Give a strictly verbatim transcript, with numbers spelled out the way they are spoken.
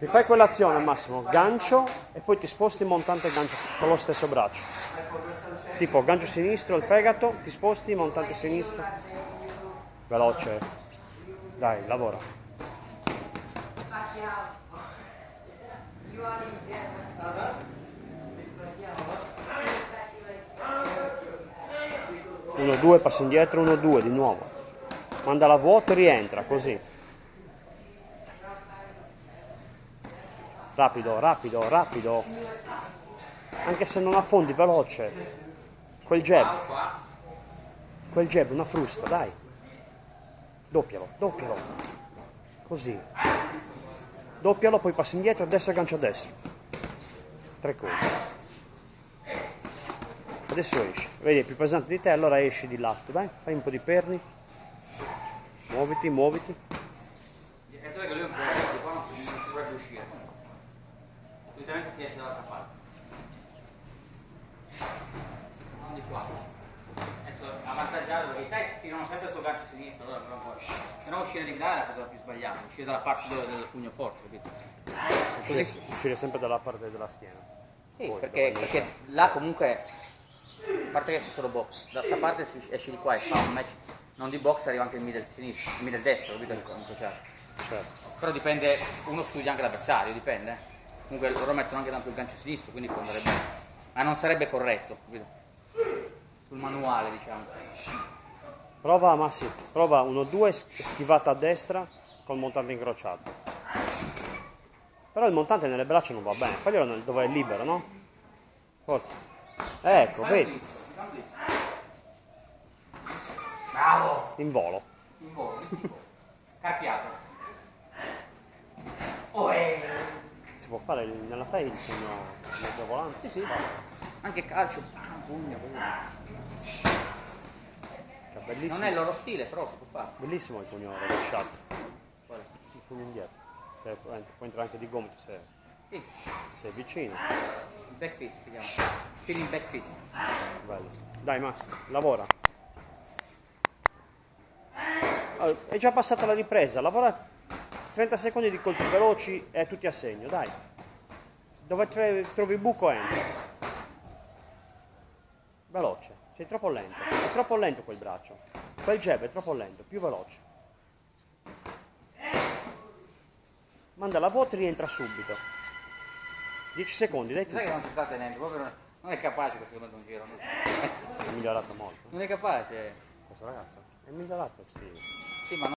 Rifai quell'azione al massimo, gancio e poi ti sposti montante e gancio con lo stesso braccio. Tipo gancio sinistro, il fegato, ti sposti, montante sinistro. Veloce. Dai, lavora. uno due, passo indietro, uno due di nuovo. Manda la vuota e rientra, così. Rapido, rapido, rapido. Anche se non affondi, veloce. Quel jab. Quel jab, una frusta, dai. Doppialo, doppialo. Così. Doppialo, poi passi indietro, destra e gancio a destra. Tre colpi. Adesso esci. Vedi, è più pesante di te, allora esci di lato, dai. Fai un po' di perni. Muoviti, muoviti. E sai che lui è un po' qua non si dovrebbe uscire. Solitamente si esce dall'altra parte. Non di qua. Adesso avvantaggiato perché i Thai tirano sempre sul gancio sinistro, allora non puoi. Se no uscire di là è la cosa più sbagliata, uscire dalla parte dove del pugno forte, capito? Uscire, uscire sempre dalla parte della schiena. Sì, Poi, perché, perché là comunque, a parte che c'è solo box, da sta parte si esce di qua e fa un match, non di box arriva anche il middle sinistro, il middle destro, capito? Comunque, cioè. certo. Però dipende, uno studia anche l'avversario, dipende. Eh. Comunque loro mettono anche tanto il gancio sinistro, quindi può andare bene. Ma non sarebbe corretto, capito? Sul manuale, diciamo. Prova Massi, prova uno due schivata a destra col montante incrociato. Però il montante nelle braccia non va bene, faglielo dove è libero, no? Forza. Ecco, vedi. Bravo! In volo. In volo, carpiato. Oh, eh. Si può fare nella Thai il pugno mezzo volante? Sì, sì. Anche calcio, pugno, Cioè, bellissimo. non è il loro stile, però si può fare. Bellissimo il pugno rovesciato. Il pugno indietro. Cioè, può entrare anche di gomito se Sì. sei vicino. Il back fist si chiama. Spinning back fist. Bello. Dai Massi, lavora. Allora, è già passata la ripresa, lavora trenta secondi di colpi veloci e tutti a segno, dai. Dove trovi il buco entra. Veloce, sei troppo lento, è troppo lento quel braccio. Quel jab è troppo lento, più veloce. Manda la vuota e rientra subito. dieci secondi, dai tu. Sai che non si sta tenendo, proprio non è capace questo come un giro. È migliorato molto. Non è capace. Questo ragazzo è migliorato, sì. Sì, ma